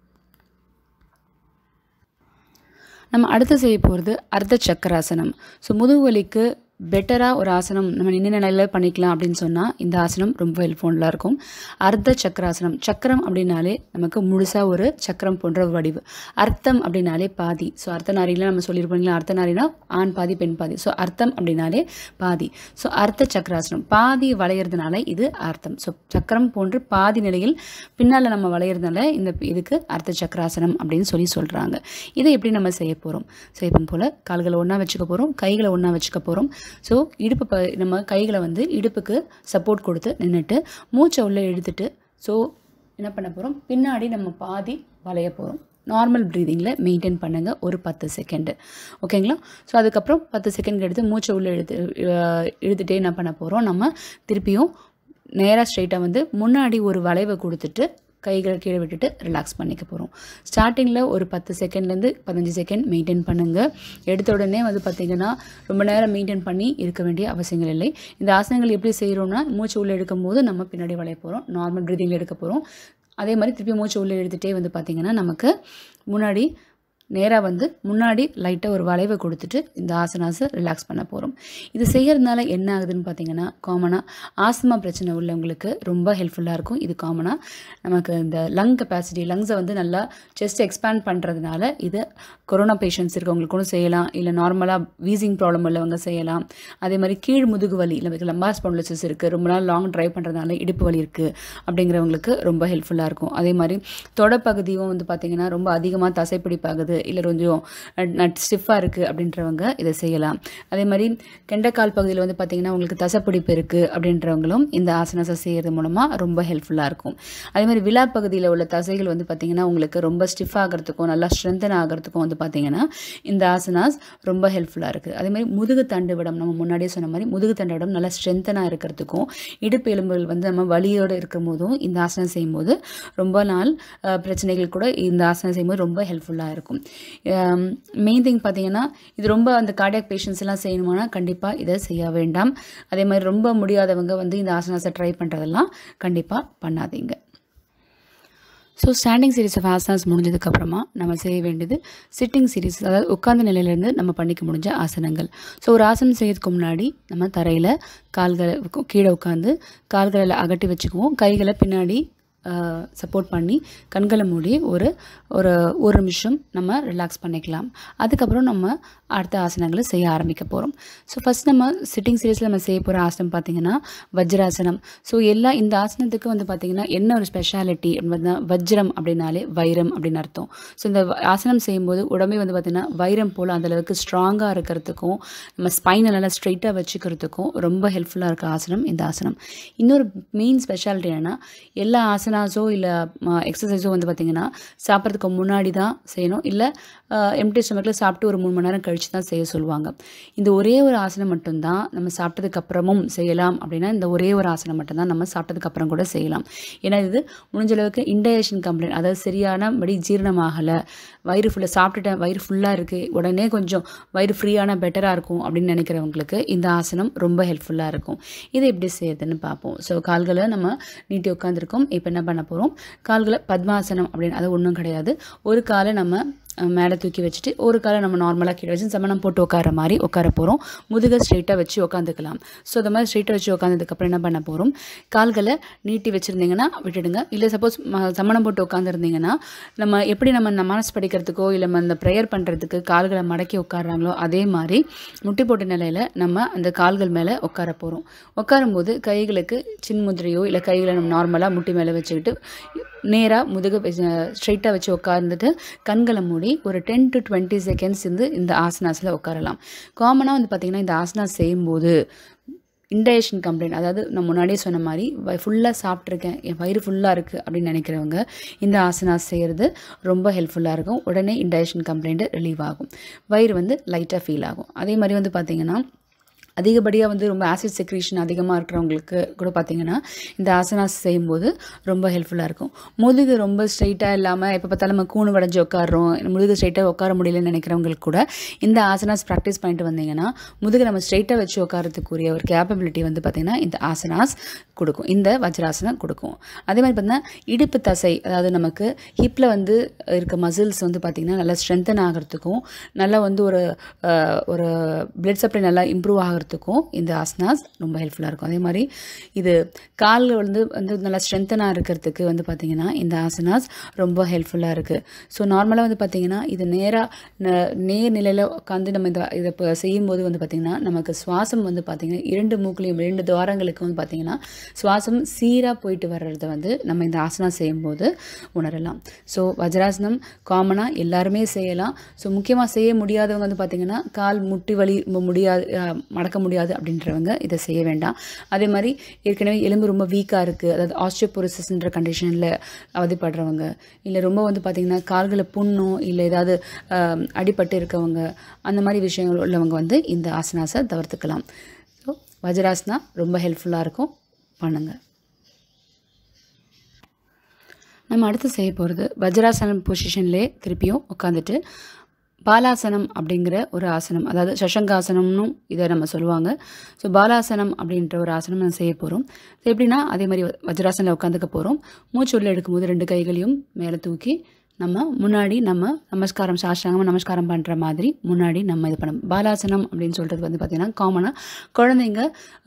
நம்ம அடுத்து செய்ய போகிறது அர்த்த சக்கராசனம். ஸோ முதுகு வலிக்கு பெட்டராக ஒரு ஆசனம் நம்ம நின்று நிலையில் பண்ணிக்கலாம் அப்படின்னு சொன்னால் இந்த ஆசனம் ரொம்ப ஹெல்ப்ஃபுல்லாக இருக்கும். அர்த்த சக்கராசனம். சக்கரம் அப்படின்னாலே நமக்கு முழுசாக ஒரு சக்கரம் போன்ற வடிவு. அர்த்தம் அப்படின்னாலே பாதி. ஸோ அர்த்த நாரிலாம் நம்ம சொல்லியிருப்போங்களா, அர்த்த நாரினா ஆண் பாதி பெண் பாதி. ஸோ அர்த்தம் அப்படின்னாலே பாதி. ஸோ அர்த்த சக்கராசனம் பாதி வளையிறதுனால இது அர்த்தம். ஸோ சக்கரம் போன்று பாதி நிலையில் பின்னால் நம்ம வளையிறதுனால இந்த இதுக்கு அர்த்த சக்கராசனம் அப்படின்னு சொல்லி சொல்கிறாங்க. இதை எப்படி நம்ம செய்ய போகிறோம், ஸோ இப்போ போல் கால்களை ஒன்றா வச்சுக்க போகிறோம், கைகளை ஒன்றா வச்சுக்க போகிறோம். ஸோ இடுப்பு ப நம்ம கைகளை வந்து இடுப்புக்கு சப்போர்ட் கொடுத்து நின்றுட்டு மூச்சை உள்ளே இழுத்துட்டு ஸோ என்ன பண்ண போகிறோம், பின்னாடி நம்ம பாதி வளைய போகிறோம். நார்மல் ப்ரீதிங்கில் மெயின்டைன் பண்ணுங்கள் ஒரு பத்து செகண்டு, ஓகேங்களா. ஸோ அதுக்கப்புறம் பத்து செகண்ட் எடுத்து மூச்சை உள்ளே இழுத்து இழுத்துட்டே என்ன பண்ண போகிறோம், நம்ம திருப்பியும் நேராக ஸ்ட்ரைட்டாக வந்து முன்னாடி ஒரு வளைவை கொடுத்துட்டு கைகளை கீழே விட்டுட்டு ரிலாக்ஸ் பண்ணிக்க போகிறோம். ஸ்டார்டிங்கில் ஒரு பத்து செகண்ட்லேருந்து பதினஞ்சு செகண்ட் மெயின்டைன் பண்ணுங்கள். எடுத்த உடனே வந்து பார்த்திங்கன்னா ரொம்ப நேரம் மெயின்டைன் பண்ணி இருக்க வேண்டிய அவசியங்கள் இல்லை. இந்த ஆசனங்கள் எப்படி செய்கிறோம்னா, மூச்சு உள்ளே எடுக்கும் போது நம்ம பின்னாடி வளைய போகிறோம், நார்மல் ப்ரீதிங் எடுக்க போகிறோம். அதே மாதிரி திருப்பி மூச்சு உள்ளே எடுத்துகிட்டே வந்து பார்த்திங்கன்னா நமக்கு முன்னாடி நேராக வந்து முன்னாடி லைட்டாக ஒரு வளைவை கொடுத்துட்டு இந்த ஆசனாஸை ரிலாக்ஸ் பண்ண போகிறோம். இது செய்கிறதுனால என்ன ஆகுதுன்னு பார்த்தீங்கன்னா, காமனாக ஆஸ்துமா பிரச்சனை உள்ளவங்களுக்கு ரொம்ப ஹெல்ப்ஃபுல்லாக இருக்கும். இது காமனாக நமக்கு இந்த லங் கெப்பாசிட்டி, லங்ஸை வந்து நல்லா செஸ்ட் எக்ஸ்பேண்ட் பண்ணுறதுனால இது கொரோனா பேஷண்ட்ஸ் இருக்கவங்களுக்கும் செய்யலாம், இல்லை நார்மலாக வீசிங் ப்ராப்ளம் உள்ளவங்க செய்யலாம். அதே மாதிரி கீழ் முதுகு வலி, இல்லை லம்பார் ஸ்பாண்டிலோசிஸ் இருக்குது, ரொம்ப நாள் லாங் ட்ரைவ் பண்ணுறதுனால இடுப்பு வலி இருக்குது அப்படிங்கிறவங்களுக்கு ரொம்ப ஹெல்ப்ஃபுல்லாக இருக்கும். அதே மாதிரி தொடப்பகுதியும் வந்து பார்த்திங்கன்னா ரொம்ப அதிகமாக தசைப்பிடிப்பாகுது, இல்லை கொஞ்சம் நட் ஸ்டிஃபாக இருக்குது அப்படின்றவங்க இதை செய்யலாம். அதே மாதிரி கெண்டைக்கால் பகுதியில் வந்து பார்த்திங்கன்னா உங்களுக்கு தசைப்பிடிப்பு இருக்குது அப்படின்றவங்களும் இந்த ஆசனாஸை செய்கிறது மூலமாக ரொம்ப ஹெல்ப்ஃபுல்லாக இருக்கும். அதே மாதிரி விலா பகுதியில் உள்ள தசைகள் வந்து பார்த்திங்கன்னா உங்களுக்கு ரொம்ப ஸ்டிஃப் ஆகிறதுக்கும் நல்லா ஸ்ட்ரென்தன் ஆகிறதுக்கும் வந்து பார்த்திங்கன்னா இந்த ஆசனாஸ் ரொம்ப ஹெல்ப்ஃபுல்லாக இருக்குது. அதே மாதிரி முதுகு தண்டுவிடம், நம்ம முன்னாடியே சொன்ன மாதிரி முதுகு தண்டுவிடம் நல்லா ஸ்ட்ரென்தனாக இருக்கிறதுக்கும், இடுப்பு எலும்புகள் வந்து நம்ம வலியோடு இருக்கும் போதும் இந்த ஆசனம் செய்யும்போது ரொம்ப நாள் பிரச்சனைகள் கூட இந்த ஆசனம் செய்யும்போது ரொம்ப ஹெல்ப்ஃபுல்லாக இருக்கும். மெயின் திங் பார்த்தீங்கன்னா, இது ரொம்ப அந்த கார்டியாக் பேஷண்ட்ஸ் எல்லாம் செய்யணுமானா கண்டிப்பாக இதை செய்ய வேண்டாம். அதே மாதிரி ரொம்ப முடியாதவங்க வந்து இந்த ஆசனாஸை ட்ரை பண்ணுறதெல்லாம் கண்டிப்பாக பண்ணாதீங்க. So standing series of asanas முடிஞ்சதுக்கப்புறமா நம்ம செய்ய வேண்டியது சிட்டிங் சீரீஸ், அதாவது உட்கார்ந்த நிலையிலேருந்து நம்ம பண்ணிக்க முடிஞ்ச ஆசனங்கள். ஸோ ஒரு ஆசனம் செய்யறதுக்கு முன்னாடி நம்ம தரையில் கால்களை கீழே உட்காந்து கால்களை அகட்டி வச்சுக்குவோம், கைகளை பின்னாடி சப்போர்ட் பண்ணி கண்களை மூடி ஒரு ஒரு ஒரு நிமிஷம் நம்ம ரிலாக்ஸ் பண்ணிக்கலாம். அதுக்கப்புறம் நம்ம அடுத்த ஆசனங்களை செய்ய ஆரம்பிக்க போகிறோம். ஸோ ஃபஸ்ட் நம்ம சிட்டிங் சீரீஸில் நம்ம செய்ய போகிற ஆசனம் பார்த்திங்கன்னா வஜ்ராசனம். ஸோ எல்லா இந்த ஆசனத்துக்கு வந்து பார்த்திங்கன்னா என்ன ஒரு ஸ்பெஷாலிட்டி அப்படின்னா, வஜ்ரம் அப்படின்னாலே வைரம் அப்படின்னு அர்த்தம். ஸோ இந்த ஆசனம் செய்யும்போது உடம்பே வந்து பார்த்திங்கன்னா வைரம் போல் அந்தளவுக்கு ஸ்ட்ராங்காக இருக்கிறதுக்கும் நம்ம ஸ்பைனை நல்லா ஸ்ட்ரைட்டாக வச்சுக்கிறதுக்கும் ரொம்ப ஹெல்ப்ஃபுல்லாக இருக்க ஆசனம் இந்த ஆசனம். இன்னொரு மெயின் ஸ்பெஷாலிட்டி என்னென்னா, எல்லா ஆசனாஸோ இல்லை எக்ஸசைஸோ வந்து பார்த்திங்கன்னா சாப்பிட்றதுக்கு முன்னாடி தான் செய்யணும், இல்லை எம்டி ஸ்டமக்கில் சாப்பிட்டு ஒரு மூணு மணி நேரம் கழித்து தான் செய்ய சொல்லுவாங்க. இந்த ஒரே ஒரு ஆசனம் மட்டும்தான் நம்ம சாப்பிட்டதுக்கு அப்புறமும் செய்யலாம். அப்படின்னா இந்த ஒரே ஒரு ஆசனம் மட்டும்தான் நம்ம சாப்பிட்டதுக்கு அப்புறம் கூட செய்யலாம். ஏன்னா இது முடிஞ்ச அளவுக்கு இன்டைஜஷன் கம்ப்ளைண்ட், அதாவது சரியானபடி ஜீரணமாகலை, வயிறு ஃபுல்லாக சாப்பிட்டுட்டேன், வயிறு ஃபுல்லாக இருக்குது, உடனே கொஞ்சம் வயிறு ஃப்ரீயான பெட்டராக இருக்கும் அப்படின்னு நினைக்கிறவங்களுக்கு இந்த ஆசனம் ரொம்ப ஹெல்ப்ஃபுல்லாக இருக்கும். இதை எப்படி செய்யறதுன்னு பார்ப்போம். ஸோ கால்களை நம்ம நீட்டி உட்காந்துருக்கோம். இப்போ என்ன பண்ண போகிறோம், கால்களை பத்மாசனம் அப்படின்னு அது ஒன்றும் கிடையாது. ஒரு காலை நம்ம மேலே தூக்கி வச்சுட்டு ஒரு காலை நம்ம நார்மலாக கீழே வச்சு சமணம் போட்டு உட்கார மாதிரி உட்கார போகிறோம். முதுகை ஸ்ட்ரெயிட்டாக வச்சு உட்காந்துக்கலாம். ஸோ இந்த மாதிரி ஸ்ட்ரெயிட்டாக வச்சு உட்காந்ததுக்கப்புறம் என்ன பண்ண போகிறோம், கால்களை நீட்டி வச்சுருந்தீங்கன்னா விட்டுடுங்க. இல்லை சப்போஸ் சமணம் போட்டு உட்காந்துருந்தீங்கன்னா நம்ம எப்படி நம்ம நமாஸ் படிக்கிறதுக்கோ இல்லை நம்ம அந்த ப்ரேயர் பண்ணுறதுக்கு கால்களை மடக்கி உட்காடுறாங்களோ அதே மாதிரி முட்டி போட்ட நிலையில் நம்ம அந்த கால்கள் மேலே உட்கார போகிறோம். உட்காரும்போது கைகளுக்கு சின் முதிரையோ இல்லை கைகளை நம்ம நார்மலாக முட்டி மேலே வச்சுக்கிட்டு நேராக முதுகு ஸ்ட்ரெயிட்டாக வச்சு உட்கார்ந்துட்டு கண்களை மூடி ஒரு டென் டு டுவெண்ட்டி செகண்ட்ஸ் வந்து இந்த ஆசனாஸில் உட்காரலாம். காமனாக வந்து பார்த்திங்கன்னா இந்த ஆசனாஸ் செய்யும்போது இன்டைஜஷன் கம்ப்ளைண்ட், அதாவது நான் முன்னாடியே சொன்ன மாதிரி ஃபுல்லாக சாப்பிட்ருக்கேன், என் வயிறு ஃபுல்லாக இருக்குது அப்படின்னு நினைக்கிறவங்க இந்த ஆசனாஸ் செய்கிறது ரொம்ப ஹெல்ப்ஃபுல்லாக இருக்கும். உடனே இன்டைஜஷன் கம்ப்ளைண்ட்டு ரிலீவ் ஆகும், வயிறு வந்து லைட்டாக ஃபீல் ஆகும். அதே மாதிரி வந்து பார்த்திங்கன்னா அதிகப்படியாக வந்து ரொம்ப ஆசிட் செக்ரீஷன் அதிகமாக இருக்கிறவங்களுக்கு கூட பார்த்திங்கன்னா இந்த ஆசனாஸ் செய்யும்போது ரொம்ப ஹெல்ப்ஃபுல்லாக இருக்கும். முதுகு ரொம்ப ஸ்ட்ரைட்டாக இல்லாமல் எப்போ பார்த்தாலும் நம்ம கூணு வடைஞ்சு உட்காடுறோம், முதுகு ஸ்ட்ரைட்டாக உட்கார முடியலன்னு நினைக்கிறவங்களுக்கு கூட இந்த ஆசனாஸ் ப்ராக்டிஸ் பண்ணிட்டு வந்தீங்கன்னா முதுகு நம்ம ஸ்ட்ரைட்டாக வச்சு உட்காரத்துக்குரிய ஒரு கேப்பபிலிட்டி வந்து பார்த்திங்கன்னா இந்த ஆசனாஸ் கொடுக்கும், இந்த வஜ்ராசனம் கொடுக்கும். அதே மாதிரி பார்த்திங்கன்னா இடுப்பு தசை, அதாவது நமக்கு ஹிப்பில் வந்து இருக்க மசில்ஸ் வந்து பார்த்திங்கன்னா நல்லா ஸ்ட்ரென்தன் ஆகிறதுக்கும் நல்லா வந்து ஒரு ஒரு பிளட் சப்ளை நல்லா இம்ப்ரூவ் ஆகிறது இந்த ஆசனாஸ் ரொம்ப ஹெல்ப்ஃபுல்லாக இருக்கும். அதே மாதிரி இது காலில் வந்து வந்து நல்லா ஸ்ட்ரென்தனாக இருக்கிறதுக்கு வந்து பார்த்திங்கன்னா இந்த ஆசனாஸ் ரொம்ப ஹெல்ப்ஃபுல்லாக இருக்குது. ஸோ நார்மலாக வந்து பார்த்திங்கன்னா இது நேராக நேர் நிலையில் உட்காந்து நம்ம இந்த இதை இப்போ செய்யும்போது வந்து பார்த்திங்கன்னா நமக்கு சுவாசம் வந்து பார்த்திங்கன்னா இரண்டு மூக்குலையும் இரண்டு துவாரங்களுக்கு வந்து பார்த்திங்கன்னா சுவாசம் சீராக போயிட்டு வர்றத வந்து நம்ம இந்த ஆசனா செய்யும்போது உணரலாம். ஸோ வஜ்ராசனம் காமனாக எல்லாருமே செய்யலாம். ஸோ முக்கியமாக செய்ய முடியாதவங்க வந்து பார்த்திங்கன்னா கால் முட்டி வலி முடியாது மடக்க முடியாது அப்படின்றவங்க இதை செய்ய வேண்டாம். அதே மாதிரி ஏற்கனவே எலும்பு ரொம்ப வீக்காக இருக்குது, அதாவது ஆஸ்டியோபோரோசிஸ்ன்ற கண்டிஷனில் அவதிப்படுறவங்க, இல்லை ரொம்ப வந்து பார்த்திங்கன்னா கால்களை புண்ணும் இல்லை ஏதாவது அடிபட்டு இருக்கவங்க, அந்த மாதிரி விஷயங்கள் உள்ளவங்க வந்து இந்த ஆசனாஸை தவிர்த்துக்கலாம். ஸோ வஜ்ராசனா ரொம்ப ஹெல்ப்ஃபுல்லாக இருக்கும், பண்ணுங்கள். நம்ம அடுத்து செய்ய போகிறது வஜ்ராசனம் பொசிஷன்லேயே திருப்பியும் உட்காந்துட்டு பாலாசனம் அப்படிங்கிற ஒரு ஆசனம், அதாவது சஷங்காசனம்னு இதை நம்ம சொல்லுவாங்க. ஸோ பாலாசனம் அப்படின்ற ஒரு ஆசனம் நம்ம செய்ய போகிறோம். ஸோ எப்படின்னா அதே மாதிரி வஜ்ராசனில் உட்காந்துக்க போகிறோம். மூச்சு உள்ள எடுக்கும்போது ரெண்டு கைகளையும் மேலே தூக்கி நம்ம முன்னாடி நம்ம நமஸ்காரம் சாஷ்டாங்கமாக நமஸ்காரம் பண்ணுற மாதிரி முன்னாடி நம்ம இது பண்ணணும். பாலாசனம் அப்படின்னு சொல்கிறது வந்து பார்த்திங்கன்னா காமனாக குழந்தைங்க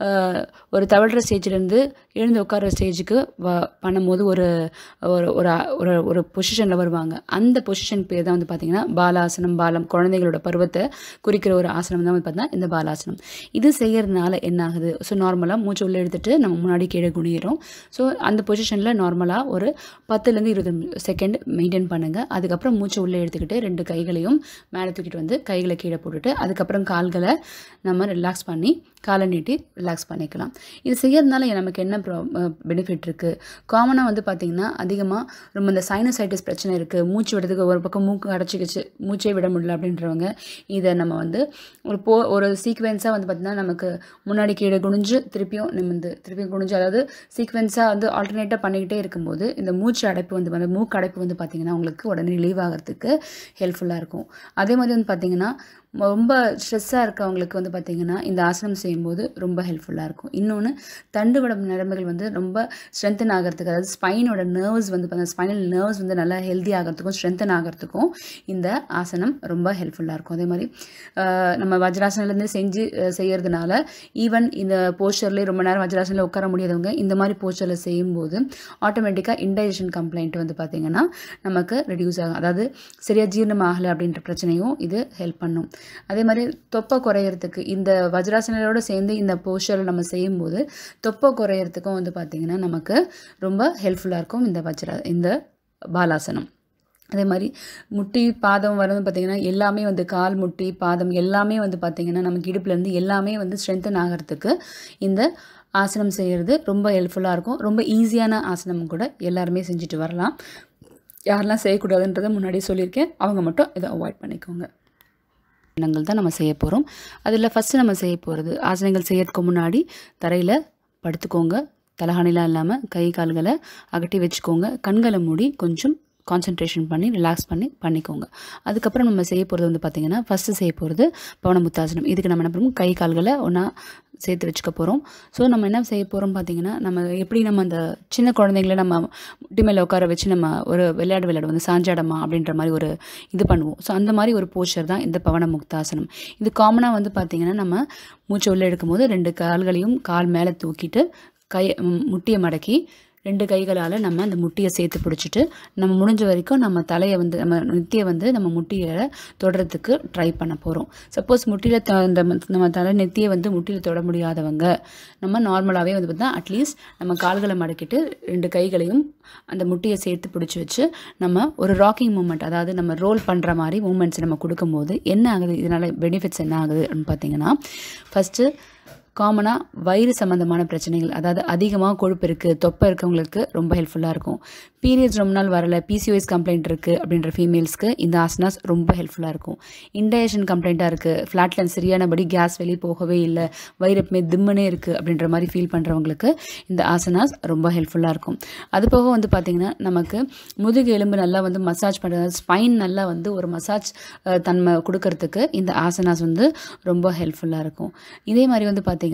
ஒரு தவழ்கிற ஸ்டேஜ்லேருந்து எழுந்து உட்கார ஸ்டேஜுக்கு வ பண்ணும்போது ஒரு ஒரு ஒரு ஒரு பொசிஷனில் வருவாங்க. அந்த பொசிஷன் பேர் தான் வந்து பார்த்திங்கன்னா பாலாசனம். பாலம் குழந்தைகளோட பருவத்தை குறிக்கிற ஒரு ஆசனம் தான் வந்து பார்த்தீங்கன்னா இந்த பாலாசனம். இது செய்கிறதுனால என்ன ஆகுது? ஸோ நார்மலாக மூச்சு உள்ளே எடுத்துகிட்டு நம்ம முன்னாடி கீழே குனிகிறோம். ஸோ அந்த பொசிஷனில் நார்மலாக ஒரு பத்துலேருந்து இருபது செகண்ட் மெயின்டைன் பண்ண. அதுக்கப்புறம் மூச்சு உள்ளே எடுத்துக்கிட்டு ரெண்டு கைகளையும் மேலே தூக்கிட்டு வந்து கைகளை கீழே போட்டுட்டு அதுக்கப்புறம் கால்களை நம்ம ரிலாக்ஸ் பண்ணி காலை நீட்டி ரிலாக்ஸ் பண்ணிக்கலாம். இது செய்யறதுனால நமக்கு என்ன பெனிஃபிட் இருக்குது? காமனாக வந்து பார்த்திங்கன்னா அதிகமாக ரொம்ப இந்த சைனசைட்டிஸ் பிரச்சனை இருக்குது, மூச்சு விடுறதுக்கு ஒரு பக்கம் மூக்கு அடைச்சிக்கிச்சு மூச்சே விட முடியல அப்படின்றவங்க இதை நம்ம வந்து ஒரு போ ஒரு சீக்வென்ஸாக வந்து பார்த்திங்கன்னா நமக்கு முன்னாடி கீழே குனிஞ்சு திருப்பியும் நிமிந்து திருப்பியும் குனிஞ்சு, அதாவது சீக்வென்ஸாக வந்து ஆல்டர்னேட்டாக பண்ணிக்கிட்டே இருக்கும்போது இந்த மூச்சு அடைப்பு வந்து அந்த மூக்கு அடைப்பு வந்து பார்த்திங்கன்னா உங்களுக்கு உடனே ரிலீவ் ஆகிறதுக்கு ஹெல்ப்ஃபுல்லாக இருக்கும். அதே மாதிரி வந்து பார்த்திங்கன்னா ரொம்ப ஸ்ட்ரெஸ்ஸாக இருக்கவங்களுக்கு வந்து பார்த்திங்கன்னா இந்த ஆசனம் செய்யும்போது ரொம்ப ஹெல்ப்ஃபுல்லாக இருக்கும். இன்னொன்று தண்டுவட நரம்புகள் வந்து ரொம்ப ஸ்ட்ரென்தன் ஆகிறதுக்கு, அதாவது ஸ்பைனோட நர்வ்ஸ் வந்து பார்த்தீங்கன்னா ஸ்பைனல் நர்வ்ஸ் வந்து நல்லா ஹெல்தி ஆகிறதுக்கும் ஸ்ட்ரென்தன் ஆகிறதுக்கும் இந்த ஆசனம் ரொம்ப ஹெல்ப்ஃபுல்லாக இருக்கும். அதே மாதிரி நம்ம வஜ்ராசனிலேருந்து செஞ்சு செய்கிறதுனால ஈவன் இந்த போஸ்டர்லேயே ரொம்ப நேரம் வஜ்ராசனில் உட்கார முடியாதவங்க இந்த மாதிரி போஸ்டரில் செய்யும்போது ஆட்டோமேட்டிக்காக இன்டைஜஷன் கம்ப்ளைண்ட் வந்து பார்த்திங்கன்னா நமக்கு ரெடியூஸ் ஆகும். அதாவது சரியாக ஜீரணம் ஆகலை அப்படின்ற பிரச்சனையும் இது ஹெல்ப் பண்ணும். அதே மாதிரி தொப்பை குறையிறதுக்கு இந்த வஜ்ராசனோட சேர்ந்து இந்த போஸ்டரில் நம்ம செய்யும்போது தொப்பை குறையிறதுக்கும் வந்து பார்த்திங்கன்னா நமக்கு ரொம்ப ஹெல்ப்ஃபுல்லாக இருக்கும் இந்த வஜ்ரா இந்த பாலாசனம். அதே மாதிரி முட்டி பாதம் வரது பார்த்திங்கன்னா எல்லாமே வந்து கால் முட்டி பாதம் எல்லாமே வந்து பார்த்திங்கன்னா நமக்கு இடுப்புலேருந்து எல்லாமே வந்து ஸ்ட்ரென்தன் ஆகிறதுக்கு இந்த ஆசனம் செய்கிறது ரொம்ப ஹெல்ப்ஃபுல்லாக இருக்கும். ரொம்ப ஈஸியான ஆசனம் கூட எல்லாருமே செஞ்சுட்டு வரலாம். யாரெல்லாம் செய்யக்கூடாதுன்றதை முன்னாடியே சொல்லியிருக்கேன், அவங்க மட்டும் இதை அவாய்ட் பண்ணிக்கோங்க. ஆசனங்கள் தான் நம்ம செய்ய போகிறோம். அதில் ஃபஸ்ட்டு நம்ம செய்ய போகிறது ஆசனங்கள் செய்யறதுக்கு முன்னாடி தரையில் படுத்துக்கோங்க. தலகாணிலாம் இல்லாமல் கை கால்களை அகட்டி வச்சுக்கோங்க. கண்களை மூடி கொஞ்சம் கான்சன்ட்ரேஷன் பண்ணி ரிலாக்ஸ் பண்ணி பண்ணிக்கோங்க. அதுக்கப்புறம் நம்ம செய்ய போகிறது வந்து பார்த்திங்கன்னா ஃபஸ்ட்டு செய்ய போகிறது பவனமுத்தாசனம். இதுக்கு நம்ம என்ன பண்ணுவோம், கை கால்களை ஒன்றா சேர்த்து வச்சுக்க போகிறோம். ஸோ நம்ம என்ன செய்ய போகிறோம் பார்த்திங்கன்னா நம்ம எப்படி நம்ம அந்த சின்ன குழந்தைங்கள நம்ம முட்டி மேலே உட்கார வச்சு நம்ம ஒரு விளையாடு விளையாடு வந்து சாஞ்சாடமா அப்படின்ற மாதிரி ஒரு இது பண்ணுவோம். ஸோ அந்த மாதிரி ஒரு போஸ்டர் தான் இந்த பவன முக்தாசனம். இது காமனாக வந்து பார்த்திங்கன்னா நம்ம மூச்சை உள்ளே எடுக்கும்போது ரெண்டு கால்களையும் கால் மேலே தூக்கிட்டு கை முட்டியை மடக்கி ரெண்டு கைகளால் நம்ம அந்த முட்டியை சேர்த்து பிடிச்சிட்டு நம்ம முடிஞ்ச வரைக்கும் நம்ம தலையை வந்து நம்ம நெத்தியை வந்து நம்ம முட்டியை தொடுறதுக்கு ட்ரை பண்ண போகிறோம். சப்போஸ் முட்டியில் த இந்த நம்ம தலை நெத்தியை வந்து முட்டியில் தொட முடியாதவங்க நம்ம நார்மலாகவே வந்து பார்த்தா அட்லீஸ்ட் நம்ம கால்களை மடக்கிட்டு ரெண்டு கைகளையும் அந்த முட்டியை சேர்த்து பிடிச்சி வச்சு நம்ம ஒரு ராக்கிங் மூமெண்ட், அதாவது நம்ம ரோல் பண்ணுற மாதிரி மூமெண்ட்ஸ் நம்ம கொடுக்கும்போது என்ன ஆகுது, இதனால் பெனிஃபிட்ஸ் என்ன ஆகுது அப்படின்னு பார்த்தீங்கன்னா ஃபஸ்ட்டு காமனாக வயிறு சம்மந்தமான பிரச்சனைகள், அதாவது அதிகமாக கொழுப்பு இருக்குது தொப்பை இருக்கவங்களுக்கு ரொம்ப ஹெல்ப்ஃபுல்லாக இருக்கும். பீரியட்ஸ் ரொம்ப நாள் வரலை, பிசிஓஎஸ் கம்ப்ளைண்ட் இருக்குது அப்படின்ற ஃபீமேல்ஸ்க்கு இந்த ஆசனாஸ் ரொம்ப ஹெல்ப்ஃபுல்லாக இருக்கும். இன்டைஜஷன் கம்ப்ளைண்ட்டாக இருக்குது, ஃப்ளாட்லன் சரியானபடி கேஸ் வெளியே போகவே இல்லை, வயிறு எப்பவுமே திம்முனே இருக்குது அப்படின்ற மாதிரி ஃபீல் பண்ணுறவங்களுக்கு இந்த ஆசனாஸ் ரொம்ப ஹெல்ப்ஃபுல்லாக இருக்கும். அது போக வந்து பார்த்திங்கன்னா நமக்கு முதுகு எலும்பு நல்லா வந்து மசாஜ் பண்ணுறது, ஸ்பைன் நல்லா வந்து ஒரு மசாஜ் தன்மை கொடுக்கறதுக்கு இந்த ஆசனாஸ் வந்து ரொம்ப ஹெல்ப்ஃபுல்லாக இருக்கும். இதே மாதிரி வந்து பார்த்திங்கன்னா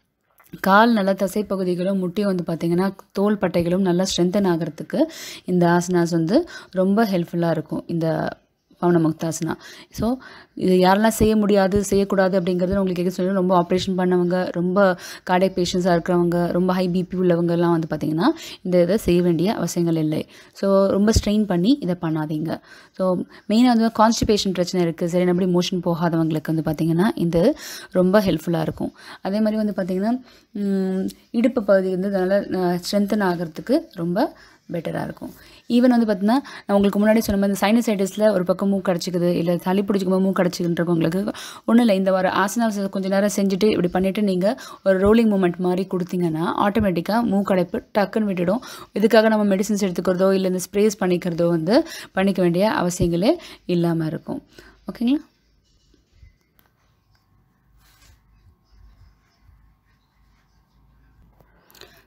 கால் நல்லா தசைப்பகுதிகளும் முட்டியும் வந்து பார்த்திங்கன்னா தோல் பட்டைகளும் நல்லா ஸ்ட்ரென்தன் ஆகிறதுக்கு இந்த ஆசனாஸ் வந்து ரொம்ப ஹெல்ப்ஃபுல்லாக இருக்கும் இந்த பவனமுக்தாசனா. ஸோ இது யாரெல்லாம் செய்ய முடியாது செய்யக்கூடாது அப்படிங்கிறது உங்களுக்கு கேட்க சொல்லி ரொம்ப ஆப்ரேஷன் பண்ணவங்க, ரொம்ப கார்டியக் பேஷண்ட்ஸாக இருக்கிறவங்க, ரொம்ப ஹை பிபி உள்ளவங்கெல்லாம் வந்து பார்த்திங்கன்னா இந்த இதை செய்ய வேண்டிய அவசியங்கள் இல்லை. ஸோ ரொம்ப ஸ்ட்ரெயின் பண்ணி இதை பண்ணாதீங்க. ஸோ மெயினாக வந்து கான்ஸ்டிபேஷன் பிரச்சனை இருக்குது, சரி எப்படி மோஷன் போகாதவங்களுக்கு வந்து பார்த்திங்கன்னா இது ரொம்ப ஹெல்ப்ஃபுல்லாக இருக்கும். அதே மாதிரி வந்து பார்த்திங்கன்னா இடுப்பு பகுதி வந்து அதனால் ஸ்ட்ரென்தன் ஆகிறதுக்கு ரொம்ப பெட்டராக இருக்கும். ஈவன் வந்து பார்த்தீங்கன்னா நான் உங்களுக்கு முன்னாடி சொன்ன மாதிரி சைனசைட்டிஸில் ஒரு பக்கம் மூக்கு அடைச்சிக்குது, இல்லை சளி பிடிச்சிக்கும்போது மூக்கு அடைச்சிக்கின்றவங்களுக்கு ஒன்றும் இல்லை, இந்த ஒரு ஆசனாஸ் கொஞ்சம் நேரம் செஞ்சுட்டு இப்படி பண்ணிவிட்டு நீங்கள் ஒரு ரோலிங் மூமெண்ட் மாதிரி கொடுத்தீங்கன்னா ஆட்டோமேட்டிக்காக மூக்கடைப்பு டக்குன்னு விட்டுடும். இதுக்காக நம்ம மெடிசின்ஸ் எடுத்துக்கிறதோ இல்லை இந்த ஸ்ப்ரேஸ் பண்ணிக்கிறதோ வந்து பண்ணிக்க வேண்டிய அவசியங்களே இல்லாமல் இருக்கும். ஓகேங்களா?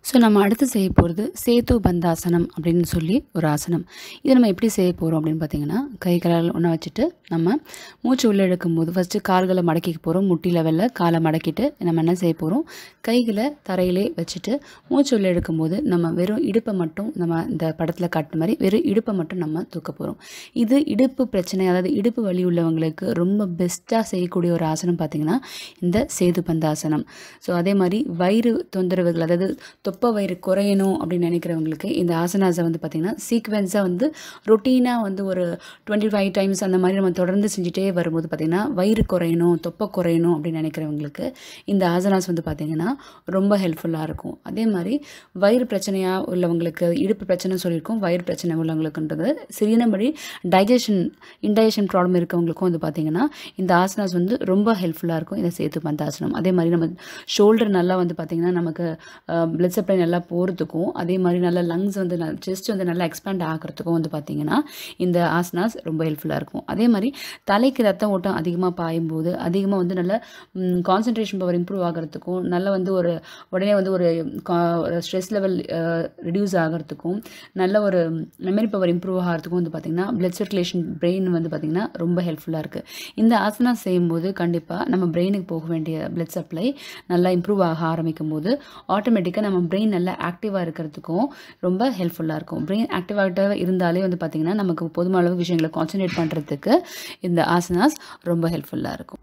ஸோ நம்ம அடுத்து செய்ய போகிறது சேது பந்தாசனம் அப்படின்னு சொல்லி ஒரு ஆசனம். இதை நம்ம எப்படி செய்ய போகிறோம் அப்படின்னு பார்த்தீங்கன்னா, கை கால் ஒன்றா வச்சுட்டு நம்ம மூச்சு உள்ளே இழுக்கும்போது ஃபஸ்ட்டு கால்களை மடக்கிக்க போகிறோம். முட்டி லெவலில் காலை மடக்கிட்டு நம்ம என்ன செய்ய போகிறோம், கைகளை தரையிலே வச்சுட்டு மூச்சு உள்ளே இழுக்கும்போது நம்ம வெறும் இடுப்பை மட்டும், நம்ம இந்த படத்தில் காட்டுற மாதிரி வெறும் இடுப்பை மட்டும் நம்ம தூக்க போகிறோம். இது இடுப்பு பிரச்சனை, அதாவது இடுப்பு வலி உள்ளவங்களுக்கு ரொம்ப பெஸ்ட்டாக செய்யக்கூடிய ஒரு ஆசனம் பார்த்திங்கன்னா இந்த சேது பந்தாசனம். ஸோ அதே மாதிரி வயிறு தொந்தரவுகள், அதாவது தொப்பை வயிறு குறையணும் அப்படின்னு நினைக்கிறவங்களுக்கு இந்த ஆசனாஸை வந்து பார்த்திங்கன்னா சீக்வென்ஸாக வந்து ரொட்டீனாக வந்து ஒரு டுவெண்ட்டி ஃபைவ் டைம்ஸ் அந்த மாதிரி நம்ம தொடர்ந்து செஞ்சுட்டே வரும்போது பார்த்திங்கன்னா வயிறு குறையணும், தொப்பை குறையணும் அப்படின்னு நினைக்கிறவங்களுக்கு இந்த ஆசனாஸ் வந்து பார்த்திங்கன்னா ரொம்ப ஹெல்ப்ஃபுல்லாக இருக்கும். அதே மாதிரி வயிறு பிரச்சனையாக உள்ளவங்களுக்கு, இடுப்பு பிரச்சனை சொல்லியிருக்கோம், வயிறு பிரச்சனை உள்ளவங்களுக்குன்றது சிறியபடி டைஜஷன் இன்டைஜஷன் ப்ராப்ளம் இருக்கவங்களுக்கும் வந்து பார்த்திங்கன்னா இந்த ஆசனாஸ் வந்து ரொம்ப ஹெல்ப்ஃபுல்லாக இருக்கும் இந்த சேது பந்தாசனம். அதே மாதிரி நம்ம ஷோல்டர் நல்லா வந்து பார்த்திங்கன்னா நமக்கு பிளட் சப்ளை நல்லா போகிறதுக்கும், அதே மாதிரி நல்லா லங்ஸ் வந்து செஸ்ட் வந்து நல்லா எக்ஸ்பேண்ட் ஆகிறதுக்கும் வந்து பார்த்திங்கன்னா இந்த ஆசனாஸ் ரொம்ப ஹெல்ப்ஃபுல்லாக இருக்கும். அதே மாதிரி தலைக்கு ரத்த ஓட்டம் அதிகமாக பாயும்போது அதிகமாக வந்து நல்ல கான்சன்ட்ரேஷன் பவர் இம்ப்ரூவ் ஆகிறதுக்கும், நல்ல வந்து ஒரு உடனே வந்து ஒரு ஸ்ட்ரெஸ் லெவல் ரிடியூஸ் ஆகிறதுக்கும், நல்ல ஒரு மெமரி பவர் இம்ப்ரூவ் ஆகிறதுக்கும் வந்து பார்த்திங்கன்னா பிளட் சர்க்குலேஷன் பிரெயின் வந்து பார்த்திங்கன்னா ரொம்ப ஹெல்ப்ஃபுல்லாக இருக்குது. இந்த ஆசனாஸ் செய்யும்போது கண்டிப்பாக நம்ம பிரெயினுக்கு போக வேண்டிய பிளட் சப்ளை நல்லா இம்ப்ரூவ் ஆக ஆரம்பிக்கும் போது ஆட்டோமேட்டிக்காக நம்ம பிரெயின் நல்லா ஆக்டிவாக இருக்கிறதுக்கும் ரொம்ப ஹெல்ப்ஃபுல்லாக இருக்கும். பிரெயின் ஆக்டிவாக இருந்தாலே வந்து பார்த்திங்கன்னா நமக்கு போதுமான அளவு விஷயங்களை கான்சன்ட்ரேட் பண்ணுறதுக்கு இந்த ஆசனாஸ் ரொம்ப ஹெல்ப்ஃபுல்லாக இருக்கும்.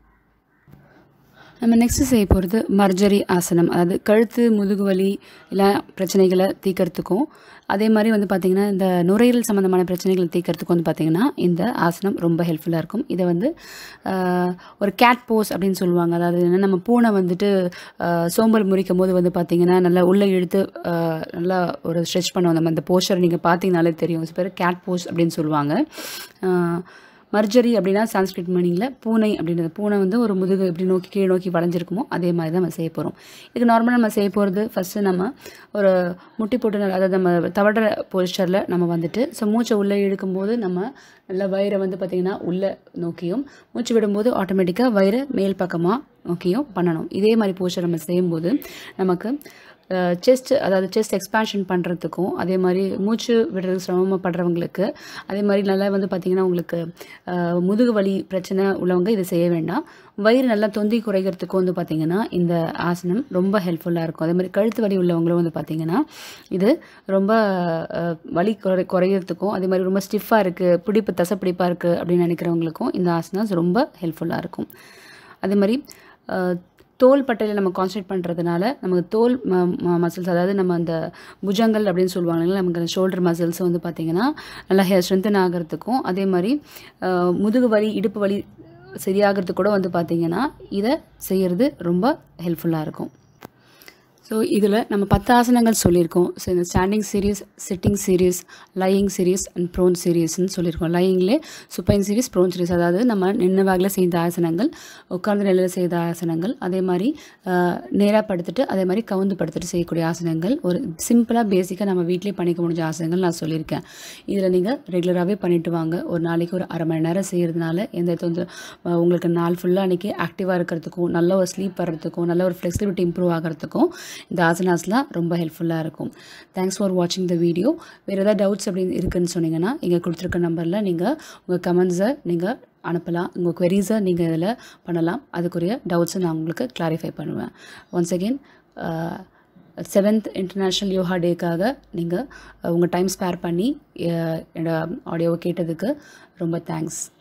நம்ம நெக்ஸ்ட்டு செய்ய போகிறது மர்ஜரி ஆசனம், அதாவது கழுத்து முதுகு வலி இல்லை பிரச்சனைகளை தீர்க்கறதுக்கும், அதே மாதிரி வந்து பார்த்திங்கன்னா இந்த நுரையீரல் சம்மந்தமான பிரச்சனைகளை தீர்க்கறதுக்கும் வந்து பார்த்திங்கன்னா இந்த ஆசனம் ரொம்ப ஹெல்ப்ஃபுல்லாக இருக்கும். இதை வந்து ஒரு கேட் போஸ் அப்படின்னு சொல்லுவாங்க. அதாவது என்ன, நம்ம பூனை வந்துட்டு சோம்பல் முறிக்கும் போது வந்து பார்த்திங்கன்னா நல்லா உள்ளே இழுத்து நல்லா ஒரு ஸ்ட்ரெச் பண்ணுவோம். நம்ம அந்த போஸ்டர் நீங்கள் பார்த்தீங்கனாலே தெரியும். இது பேர் கேட் போஸ் அப்படின்னு சொல்லுவாங்க. மர்ஜரி அப்படின்னா சான்ஸ்கிரிட் மீனிங்கில் பூனை அப்படின்றது, பூனை வந்து ஒரு முதுகு இப்படி நோக்கி கீழே நோக்கி வளைஞ்சிருக்குமோ அதே மாதிரி தான் நம்ம செய்ய போகிறோம். இதுக்கு நார்மலாக நம்ம செய்ய போகிறது ஃபஸ்ட்டு நம்ம ஒரு முட்டி போட்டு, அதாவது நம்ம தவடுற போஸ்டரில் நம்ம வந்துட்டு ஸோ மூச்சை உள்ளே இழுக்கும்போது நம்ம நல்லா வயிறை வந்து பார்த்திங்கன்னா உள்ளே நோக்கியும், மூச்சு விடும்போது ஆட்டோமேட்டிக்காக வயிறை மேல் பக்கமாக நோக்கியும் பண்ணணும். இதே மாதிரி போஸ்டர் நம்ம செய்யும்போது நமக்கு செஸ்ட், அதாவது செஸ்ட் எக்ஸ்பேன்ஷன் பண்ணுறதுக்கும், அதே மாதிரி மூச்சு விடுறது சிரமப்படுறவங்களுக்கு, அதே மாதிரி நல்லா வந்து பார்த்திங்கன்னா உங்களுக்கு முதுகு வலி பிரச்சனை உள்ளவங்க இதை செய்ய வேண்டாம். வயிறு நல்லா தொந்தி குறைகிறதுக்கும் வந்து பார்த்திங்கன்னா இந்த ஆசனம் ரொம்ப ஹெல்ப்ஃபுல்லாக இருக்கும். அதே மாதிரி கழுத்து வலி உள்ளவங்களும் வந்து பார்த்திங்கன்னா இது ரொம்ப வலி குறை குறையிறதுக்கும், அதே மாதிரி ரொம்ப ஸ்டிஃபாக இருக்குது, பிடிப்பு தசை பிடிப்பாக இருக்குது அப்படின்னு நினைக்கிறவங்களுக்கும் இந்த ஆசனாஸ் ரொம்ப ஹெல்ப்ஃபுல்லாக இருக்கும். அதே மாதிரி தோல் பட்டையில் நம்ம கான்சன்ட்ரேட் பண்ணுறதுனால நமக்கு தோல் மசில்ஸ், அதாவது நம்ம அந்த புஜங்கள் அப்படின்னு சொல்லுவாங்க, நமக்கு அந்த ஷோல்டர் மசில்ஸ் வந்து பார்த்திங்கன்னா நல்லா ஹே ஸ்ட்ரென்தன் ஆகிறதுக்கும், அதே மாதிரி முதுகு வலி இடுப்பு வலி சரியாகிறதுக்கு கூட வந்து பார்த்திங்கன்னா இதை செய்கிறது ரொம்ப ஹெல்ப்ஃபுல்லாக இருக்கும். ஸோ இதில் நம்ம பத்து ஆசனங்கள் சொல்லியிருக்கோம். ஸோ இந்த standing series, sitting series, lying series and prone சீரீஸ்ன்னு சொல்லியிருக்கோம். லையிங்லே சுப்பைன் சீரீஸ், ப்ரோன் சீரீஸ், அதாவது நம்ம நின்று வாகில் செய்த ஆசனங்கள், உட்கார்ந்து நிலையில் செய்த ஆசனங்கள், அதே மாதிரி நேராக படுத்துட்டு அதே மாதிரி கவுந்து படுத்துட்டு செய்யக்கூடிய ஆசனங்கள், ஒரு சிம்பிளாக பேசிக்காக நம்ம வீட்டிலே பண்ணிக்க முடிஞ்ச ஆசனங்கள் நான் சொல்லியிருக்கேன். இதில் நீங்கள் ரெகுலராகவே பண்ணிட்டு வாங்க. ஒரு நாளைக்கு ஒரு அரை மணி நேரம் செய்கிறதுனால எந்த தொந்தர உங்களுக்கு நாள் ஃபுல்லாக அன்றைக்கி ஆக்டிவாக இருக்கிறதுக்கும், நல்ல ஒரு ஸ்லீப் வர்றதுக்கும், நல்ல ஒரு ஃப்ளெக்சிபிலிட்டி இம்ப்ரூவ் ஆகிறதுக்கும் இந்த ஆசனாஸ்லாம் ரொம்ப ஹெல்ப்ஃபுல்லாக இருக்கும். தேங்க்ஸ் ஃபார் வாட்சிங் த வீடியோ. வேறு ஏதாவது டவுட்ஸ் அப்படின்னு இருக்குதுன்னு சொன்னீங்கன்னா இங்கே கொடுத்துருக்க நம்பரில் நீங்கள் உங்கள் கமெண்ட்ஸை நீங்கள் அனுப்பலாம், உங்கள் குவெரீஸை நீங்கள் இதில் பண்ணலாம். அதுக்குரிய டவுட்ஸை நான் உங்களுக்கு கிளாரிஃபை பண்ணுவேன். Once again seventh international yoga டேக்காக நீங்கள் உங்கள் டைம் ஸ்பேர் பண்ணி என்னோட ஆடியோவை கேட்டதுக்கு ரொம்ப தேங்க்ஸ்.